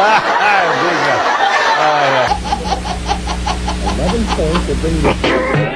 Venga. Ay, ay. 11 points to bring the